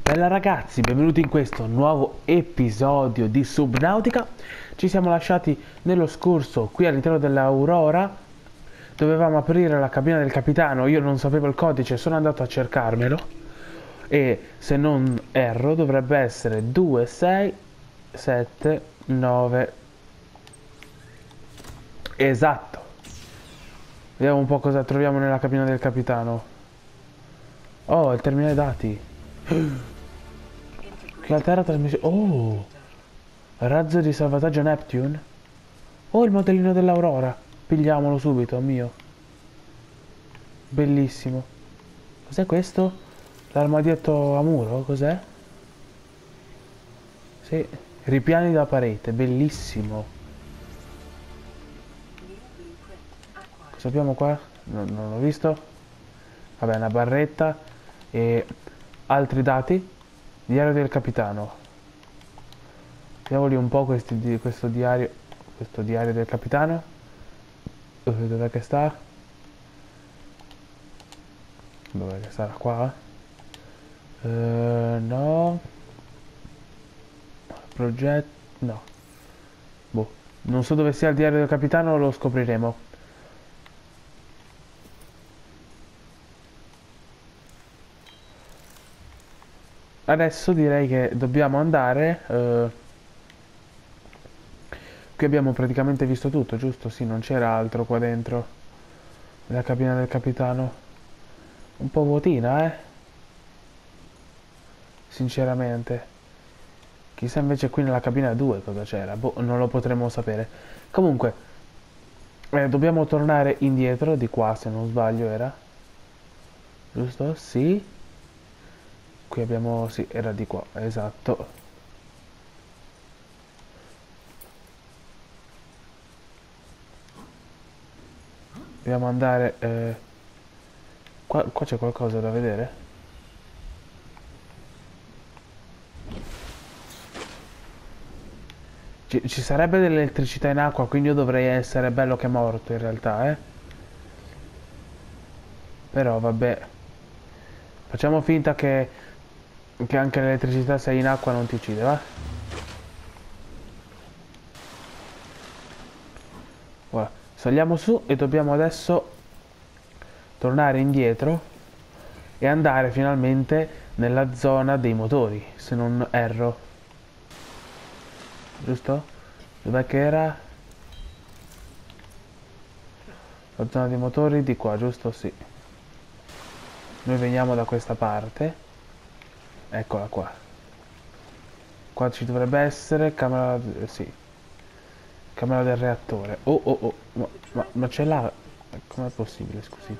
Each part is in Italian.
Bella ragazzi, benvenuti in questo nuovo episodio di Subnautica. Ci siamo lasciati nello scorso qui all'interno dell'Aurora. Dovevamo aprire la cabina del capitano, io non sapevo il codice, sono andato a cercarmelo. E se non erro dovrebbe essere 2679. Esatto. Vediamo un po' cosa troviamo nella cabina del capitano. Oh, il terminale dati. La Terra trasmissione. Oh! Razzo di salvataggio Neptune. Oh, il modellino dell'Aurora. Pigliamolo subito, mio. Bellissimo. Cos'è questo? L'armadietto a muro? Cos'è? Sì. Ripiani da parete. Bellissimo. Cosa abbiamo qua? Non l'ho visto. Vabbè, una barretta. E altri dati. Diario del capitano. Vediamoli un po' questo diario del capitano. Dov'è che sta? Dov'è che sarà qua? No. Progetto. No. Boh. Non so dove sia il diario del capitano, lo scopriremo. Adesso direi che dobbiamo andare. Qui abbiamo praticamente visto tutto, giusto? Sì, non c'era altro qua dentro. La cabina del capitano. Un po' vuotina, sinceramente. Chissà invece qui nella cabina 2 cosa c'era. Boh, non lo potremo sapere. Comunque, dobbiamo tornare indietro, di qua se non sbaglio era. Giusto? Sì. Qui abbiamo... sì, era di qua, esatto. Dobbiamo andare... qua c'è qualcosa da vedere? Ci sarebbe dell'elettricità in acqua, quindi io dovrei essere bello che morto in realtà, Però vabbè. Facciamo finta che anche l'elettricità se è in acqua non ti uccide, va? Ora, saliamo su e dobbiamo adesso tornare indietro e andare finalmente nella zona dei motori, se non erro. Giusto? Dov'è che era? La zona dei motori di qua, giusto? Sì. Noi veniamo da questa parte. Eccola qua. Qua ci dovrebbe essere camera... sì. Camera del reattore. Oh oh oh. Ma c'è là... com'è possibile, scusi?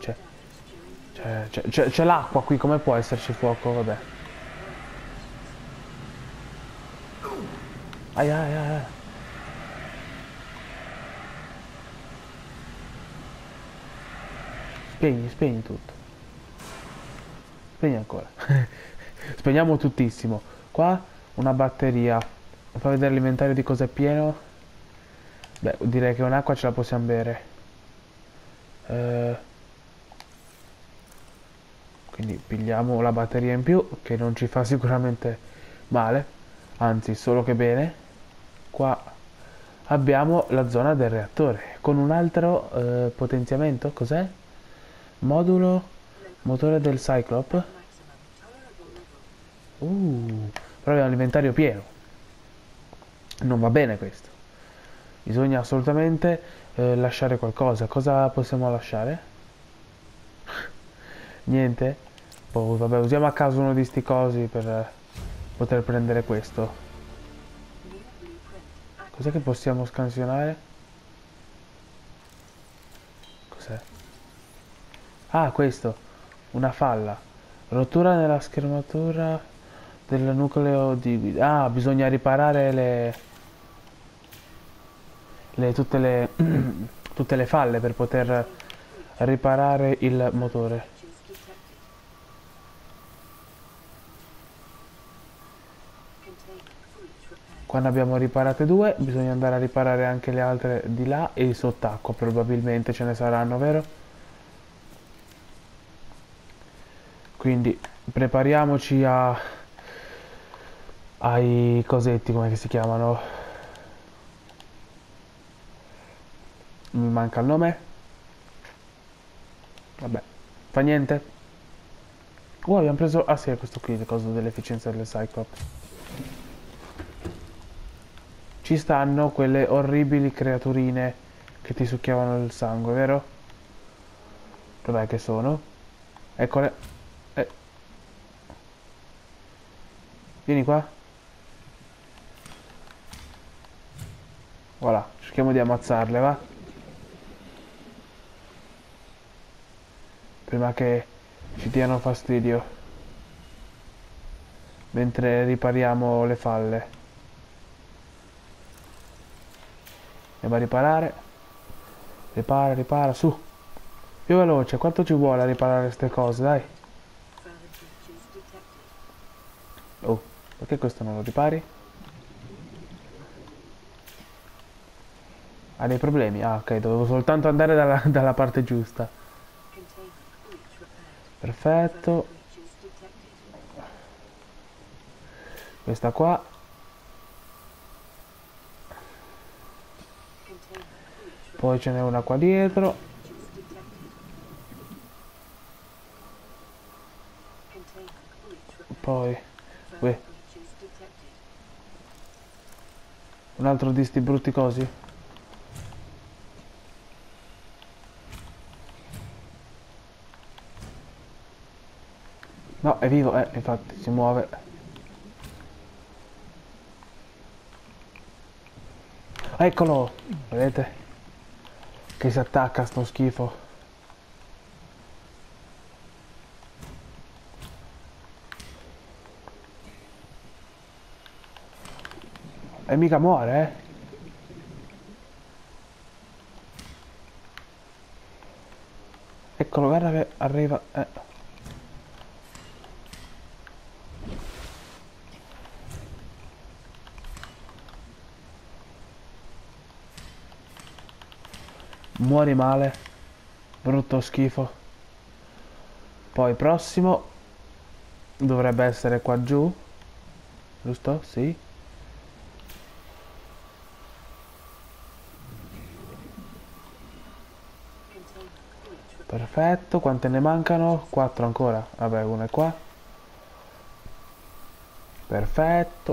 C'è l'acqua qui, come può esserci fuoco? Vabbè. Ai ai ai ai. Spegni tutto. Spegni ancora. Spegniamo tuttissimo. Qua una batteria. Fa vedere l'inventario di cosa è pieno. Beh, direi che un'acqua ce la possiamo bere. Quindi pigliamo la batteria in più, che non ci fa sicuramente male. Anzi, solo che bene. Qua abbiamo la zona del reattore. Con un altro potenziamento. Cos'è? Modulo motore del Cyclop. Però abbiamo l'inventario pieno. Non va bene questo. Bisogna assolutamente lasciare qualcosa. Cosa possiamo lasciare? Niente? Boh, vabbè, usiamo a caso uno di sti cosi per poter prendere questo. Cos'è che possiamo scansionare? Cos'è? Ah, questo. Una falla. Rottura nella schermatura del nucleo di guida. Ah, bisogna riparare tutte le falle per poter riparare il motore. Quando abbiamo riparate due, bisogna andare a riparare anche le altre di là e sott'acqua, probabilmente ce ne saranno, vero? Quindi prepariamoci a ai cosetti, come si chiamano? Mi manca il nome. Vabbè, fa niente. Abbiamo preso... Ah sì, è questo qui, il coso dell'efficienza delle Cyclops. Ci stanno quelle orribili creaturine che ti succhiavano il sangue, vero? Dov'è che sono? Eccole. Eh, vieni qua. Voilà, cerchiamo di ammazzarle, va? Prima che ci diano fastidio. Mentre ripariamo le falle. Andiamo a riparare. Ripara, ripara, su. Più veloce, quanto ci vuole a riparare queste cose, dai. Oh, perché questo non lo ripari? Ha dei problemi? Ah, ok, dovevo soltanto andare dalla parte giusta. Perfetto. Questa qua. Poi ce n'è una qua dietro. Poi un altro di sti brutti cosi. No, è vivo, infatti si muove. Eccolo! Vedete? Che si attacca sto schifo. E mica muore, eh? Eccolo, guarda che arriva. Muori male. Brutto schifo. Poi prossimo dovrebbe essere qua giù. Giusto? Sì. Perfetto, quante ne mancano? 4 ancora. Vabbè, una è qua. Perfetto.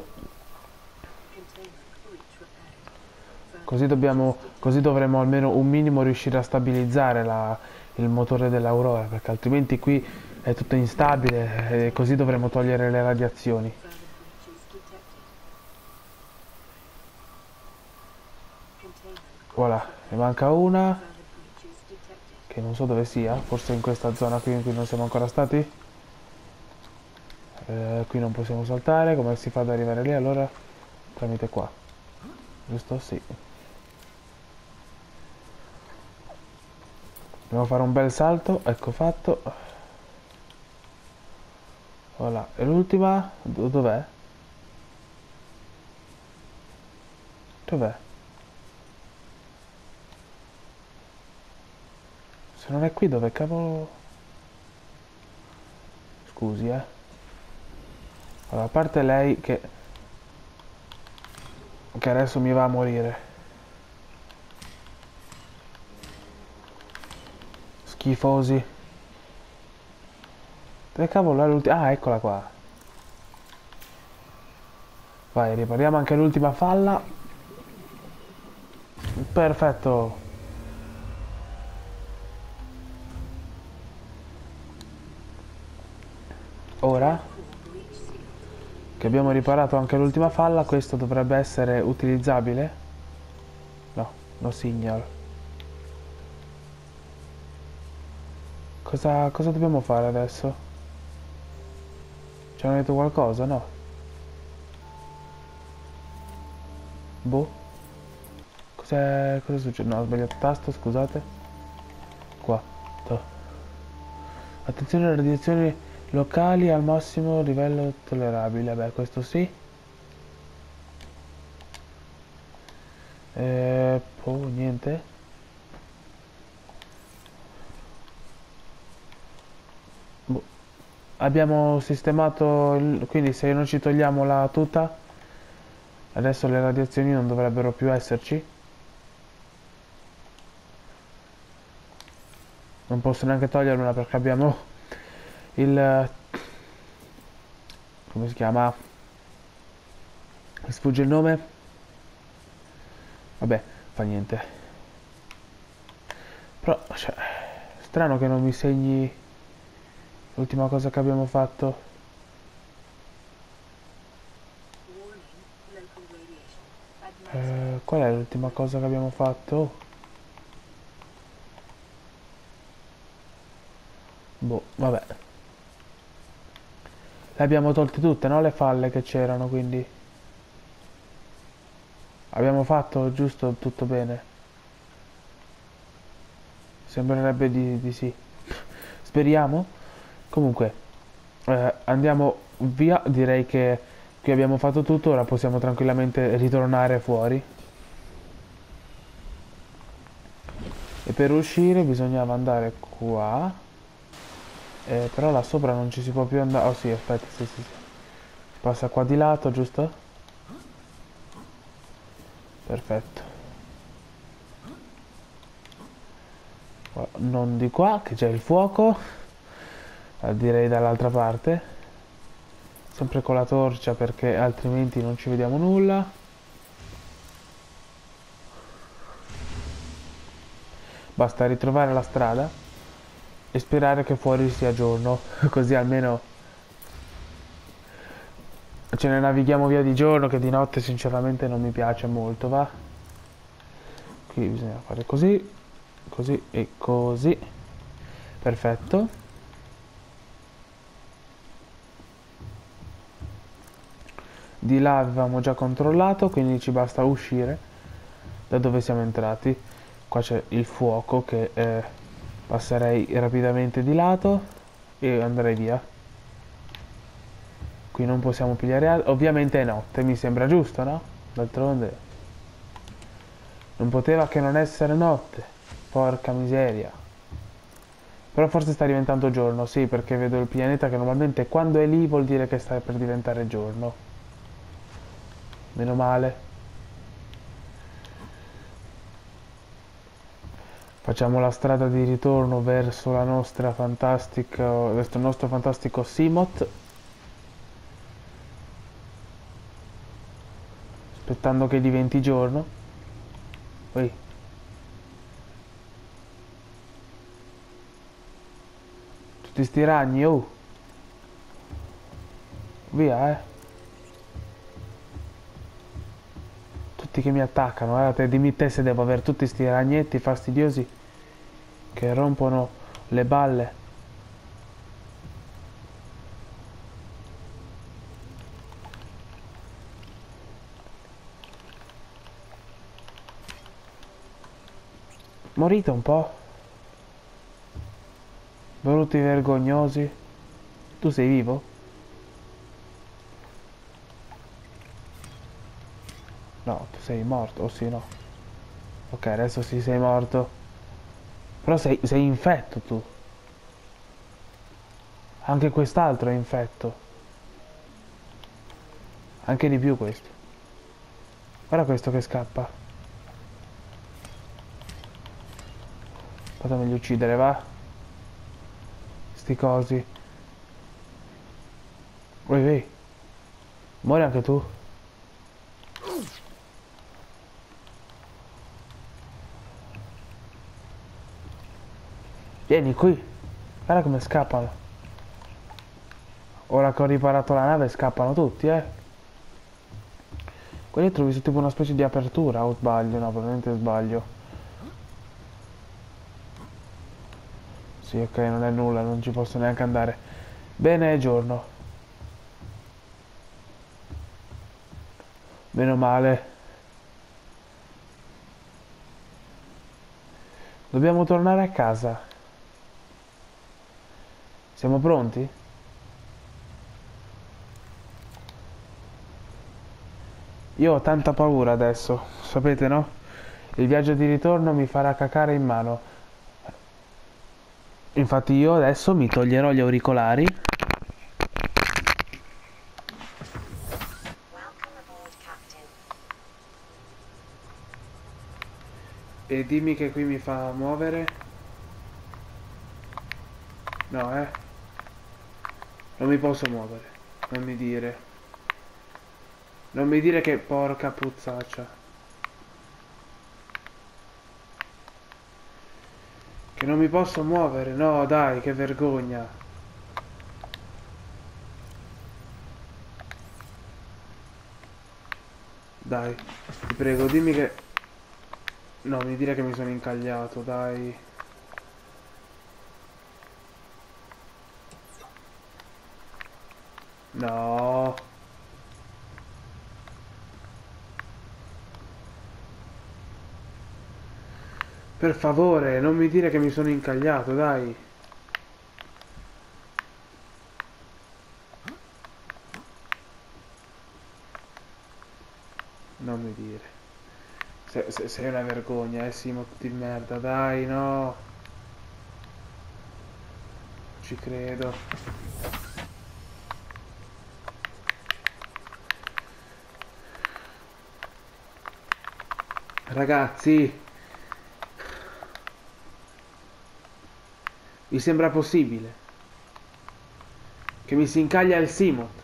Così dovremo almeno un minimo riuscire a stabilizzare il motore dell'Aurora, perché altrimenti qui è tutto instabile e così dovremo togliere le radiazioni. Voilà, ne manca una, che non so dove sia, forse in questa zona qui in cui non siamo ancora stati. Qui non possiamo saltare, come si fa ad arrivare lì? Allora, tramite qua, giusto? Sì. Dobbiamo fare un bel salto, ecco fatto. Voilà, e l'ultima? Dov'è? Dov'è? Se non è qui, dove cavolo... Scusi, eh. Allora, a parte lei che adesso mi va a morire. Schifosi. Dove cavolo è l'ultima? Ah, eccola qua. Vai, ripariamo anche l'ultima falla. Perfetto. Ora che abbiamo riparato anche l'ultima falla, questo dovrebbe essere utilizzabile? No, no signal. Cosa dobbiamo fare adesso? Ci hanno detto qualcosa? No. Boh. Cos'è successo? No, ho sbagliato tasto, scusate. Qua. Toh. Attenzione alle radiazioni locali al massimo livello tollerabile. Beh, questo sì. Boh, niente. Boh. abbiamo sistemato quindi se non ci togliamo la tuta, adesso le radiazioni non dovrebbero più esserci. Non posso neanche togliermela perché abbiamo il... come si chiama? Mi sfugge il nome? Vabbè, fa niente. Però, cioè, strano che non mi segni l'ultima cosa che abbiamo fatto. Qual è l'ultima cosa che abbiamo fatto? Boh, vabbè. Le abbiamo tolte tutte, no? Le falle che c'erano, quindi... Abbiamo fatto giusto tutto bene. Sembrerebbe di sì. Speriamo. Comunque, andiamo via. Direi che qui abbiamo fatto tutto. Ora possiamo tranquillamente ritornare fuori. E per uscire bisognava andare qua. Però là sopra non ci si può più andare. Oh sì, aspetta, sì, sì, sì. Si passa qua di lato, giusto? Perfetto. Non di qua, che c'è il fuoco. Direi dall'altra parte. Sempre con la torcia perché altrimenti non ci vediamo nulla. Basta ritrovare la strada e sperare che fuori sia giorno. Così almeno ce ne navighiamo via di giorno, che di notte sinceramente non mi piace molto, va? Qui bisogna fare così, così e così. Perfetto. Di là avevamo già controllato, quindi ci basta uscire da dove siamo entrati. Qua c'è il fuoco che passerei rapidamente di lato e andrei via. Qui non possiamo pigliare altro. Ovviamente è notte, mi sembra giusto, no? D'altronde non poteva che non essere notte. Porca miseria. Però forse sta diventando giorno, sì, perché vedo il pianeta che normalmente quando è lì vuol dire che sta per diventare giorno. Meno male. Facciamo la strada di ritorno verso la nostra fantastica, verso il nostro fantastico Simoth, aspettando che diventi giorno. Poi tutti sti ragni, oh, via, tutti che mi attaccano, dimmi te se devo avere tutti sti ragnetti fastidiosi che rompono le balle. Morite un po', brutti vergognosi. Tu sei vivo? No, tu sei morto, oh sì, no. Ok, adesso sì sei morto. Però sei infetto tu. Anche quest'altro è infetto. Anche di più questo. Guarda questo che scappa. Fatemeli uccidere, va? Sti cosi. Vai. Muori anche tu. Vieni qui. Guarda come scappano. Ora che ho riparato la nave scappano tutti, Qua dietro ho visto tipo una specie di apertura, o sbaglio? No, probabilmente sbaglio. Sì, ok, non è nulla, non ci posso neanche andare. Bene, è giorno. Meno male. Dobbiamo tornare a casa. Siamo pronti? Io ho tanta paura adesso, sapete, no? Il viaggio di ritorno mi farà cacare in mano. Infatti io adesso mi toglierò gli auricolari E dimmi che qui mi fa muovere. No, non mi posso muovere. Non mi dire. Non mi dire che porca puzzaccia. Che non mi posso muovere. No, dai, che vergogna. Dai, ti prego, dimmi che... No, mi dire che mi sono incagliato, dai. No. Per favore, non mi dire che mi sono incagliato, dai. Non mi dire. Sei una vergogna, Simo di merda, dai, no. Ci credo. Ragazzi, vi sembra possibile che mi si incaglia il Simot?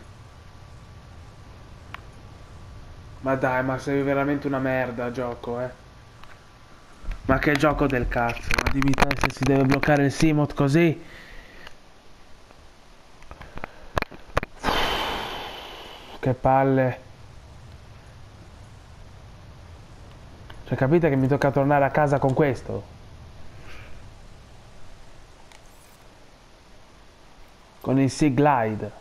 Ma dai, ma sei veramente una merda, gioco, eh. Ma che gioco del cazzo? Ma dimmi te se si deve bloccare il Simot così. Che palle. Cioè, capite che mi tocca tornare a casa con questo? Con il Sea Glide.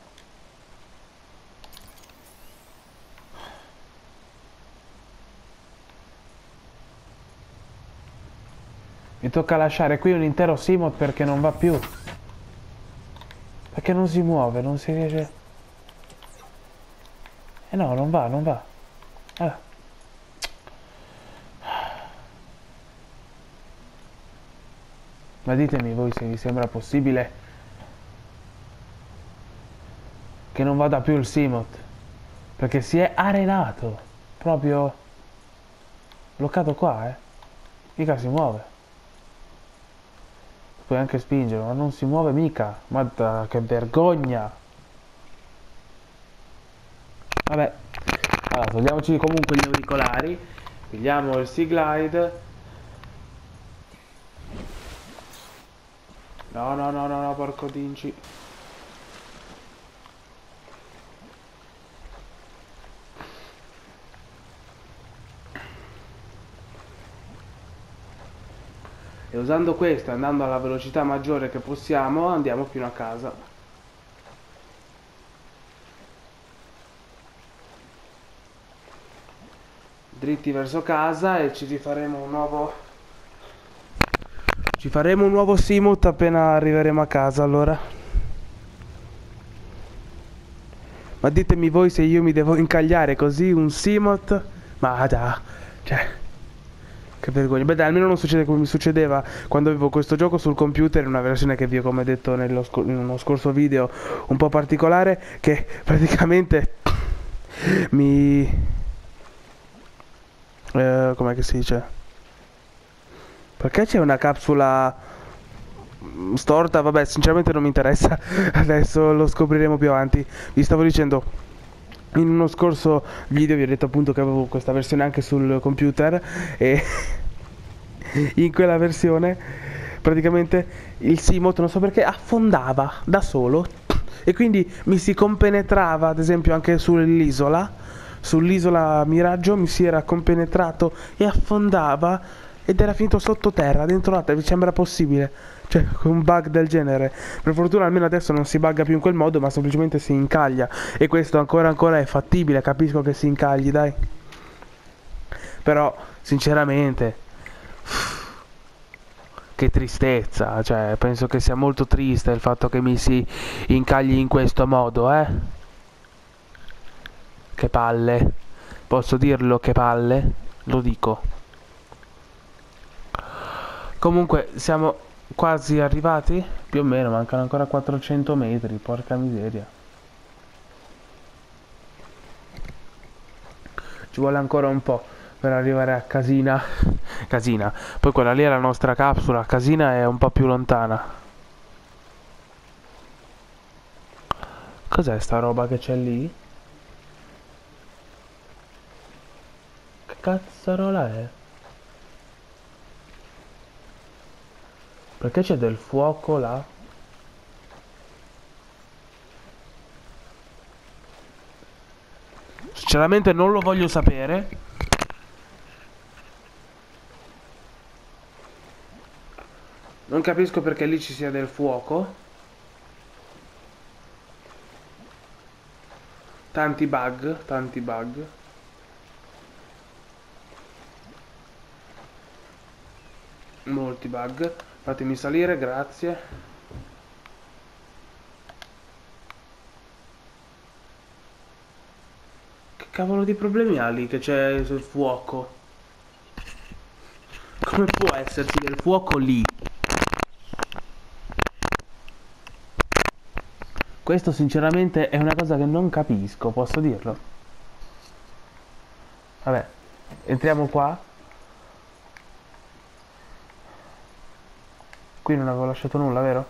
Mi tocca lasciare qui un intero Simot perché non va più. Perché non si muove, non si riesce... no, non va, non va. Ma ditemi voi se vi sembra possibile che non vada più il Simot. Perché si è arenato. Proprio bloccato qua, Mica si muove. Puoi anche spingerlo, ma non si muove mica. Guarda che vergogna. Vabbè. Allora, togliamoci comunque gli auricolari. Pigliamo il Sea Glide. No, no, no, no, no, porco dinci. E usando questo, andando alla velocità maggiore che possiamo, andiamo fino a casa. Dritti verso casa e ci rifaremo un nuovo... Ci faremo un nuovo Simut appena arriveremo a casa, allora. Ma ditemi voi se io mi devo incagliare così un Simut. Ma dai, cioè... Che vergogna. Beh dai, almeno non succede come mi succedeva quando avevo questo gioco sul computer in una versione che vi ho, come detto in uno scorso video, un po' particolare, che praticamente mi... com'è che si dice? Perché c'è una capsula storta? Vabbè, sinceramente non mi interessa. Adesso lo scopriremo più avanti. Vi stavo dicendo, in uno scorso video vi ho detto appunto che avevo questa versione anche sul computer e in quella versione praticamente il Simot non so perché affondava da solo e quindi mi si compenetrava, ad esempio anche sull'isola Miraggio mi si era compenetrato e affondava ed era finito sottoterra dentro l'acqua. Vi sembra possibile? Cioè, con un bug del genere. Per fortuna almeno adesso non si bugga più in quel modo, ma semplicemente si incaglia. E questo ancora è fattibile, capisco che si incagli, dai. Però, sinceramente, che tristezza, cioè, penso che sia molto triste il fatto che mi si incagli in questo modo, Che palle. Posso dirlo, che palle? Lo dico. Comunque, siamo quasi arrivati? Più o meno, mancano ancora 400 metri, porca miseria. Ci vuole ancora un po' per arrivare a casina, Casina. Poi quella lì è la nostra capsula, Casina è un po' più lontana. Cos'è sta roba che c'è lì? Che cazzarola è? Perché c'è del fuoco là? Sinceramente non lo voglio sapere. Non capisco perché lì ci sia del fuoco. Tanti bug, tanti bug. Molti bug. Fatemi salire, grazie. Che cavolo di problemi ha lì che c'è il fuoco? Come può esserci del fuoco lì? Questo sinceramente è una cosa che non capisco, posso dirlo. Vabbè, entriamo qua. Qui non avevo lasciato nulla, vero?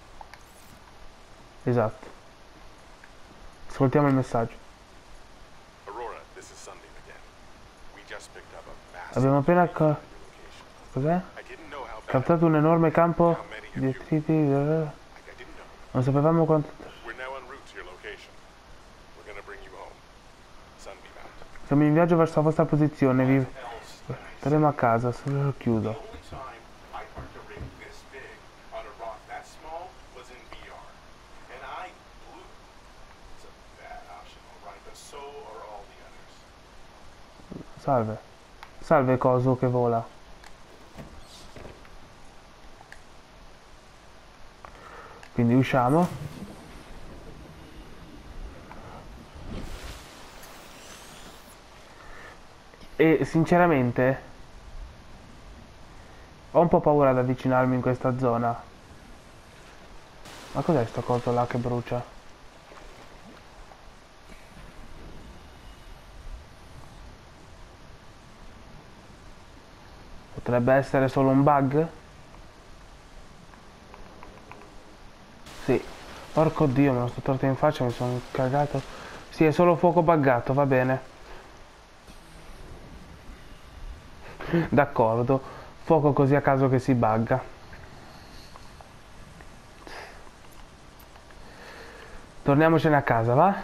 Esatto. Ascoltiamo il messaggio. Aurora, this is Sunday again. We just picked up a massive Abbiamo appena location. cos'è? I didn't know how bad Captato un enorme campo di I detriti. didn't know. Non sapevamo quanto. We're now en route to your location. We're gonna bring you home. Sunbeam out. Siamo in viaggio verso la vostra posizione. Vi torneremo a casa. Se lo chiudo. The only time I parked a rig this big on a rock that small was in VR. And I blew it. It's a bad option, alright, but so are all the others. Salve. Salve coso che vola. Quindi usciamo. E sinceramente ho un po' paura ad avvicinarmi in questa zona. Ma cos'è sto coso là che brucia? Potrebbe essere solo un bug? Sì. Porco dio, me lo sto torto in faccia, mi sono cagato. Sì, è solo fuoco buggato, va bene. D'accordo. Fuoco così a caso che si bugga. Torniamocene a casa, va?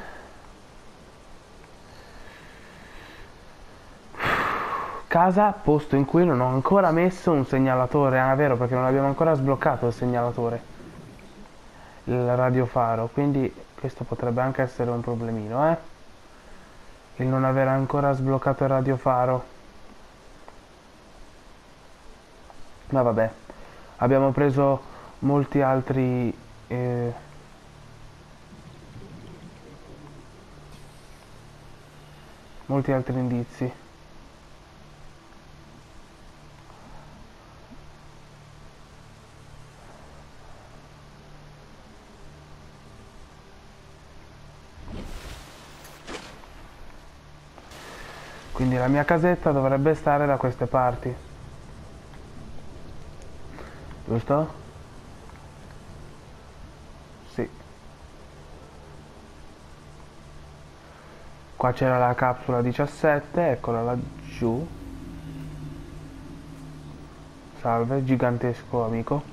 Casa, posto in cui non ho ancora messo un segnalatore. Ah, è vero, perché non abbiamo ancora sbloccato il segnalatore. Il radiofaro, quindi questo potrebbe anche essere un problemino, il non aver ancora sbloccato il radiofaro. Ma vabbè, abbiamo preso molti altri indizi. Quindi la mia casetta dovrebbe stare da queste parti. Giusto? Sì. Qua c'era la capsula 17, eccola laggiù. Salve, gigantesco amico.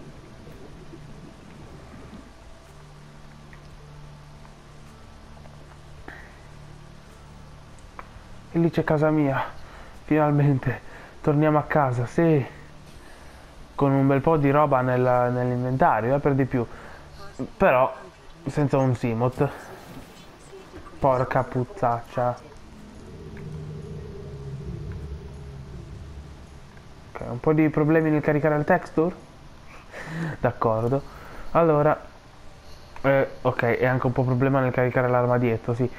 E lì c'è casa mia. Finalmente torniamo a casa, sì. Con un bel po' di roba nell'inventario, per di più. Però senza un Simoth. Porca puzzaccia. Ok, un po' di problemi nel caricare il texture? D'accordo. Allora, ok, e anche un po' problema nel caricare l'armadietto, sì.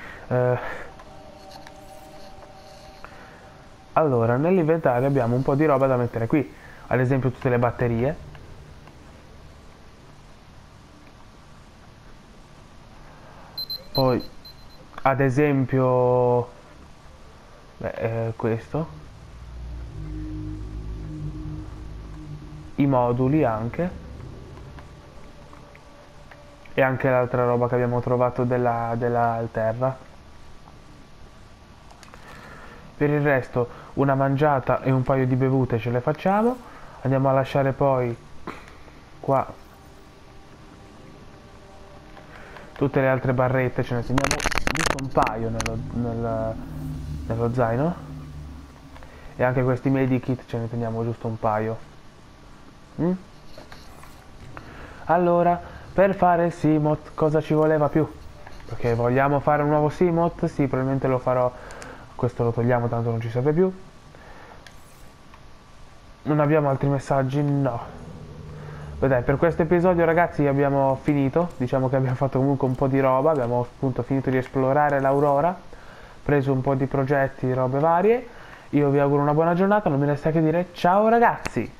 Allora, nell'inventario abbiamo un po' di roba da mettere qui. Ad esempio tutte le batterie. Poi, ad esempio, questo. i moduli anche, e anche l'altra roba che abbiamo trovato della terra. Per il resto una mangiata e un paio di bevute ce le facciamo. Andiamo a lasciare poi qua tutte le altre barrette, ce ne teniamo giusto un paio nello zaino, e anche questi medikit ce ne teniamo giusto un paio. Allora, per fare il Seamoth cosa ci voleva più? Perché vogliamo fare un nuovo Seamoth? Sì, probabilmente lo farò. Questo lo togliamo, tanto non ci serve più. Non abbiamo altri messaggi? No. Beh dai, per questo episodio ragazzi abbiamo finito. Diciamo che abbiamo fatto comunque un po' di roba. Abbiamo appunto finito di esplorare l'Aurora, preso un po' di progetti, robe varie. Io vi auguro una buona giornata, non mi resta che dire ciao ragazzi!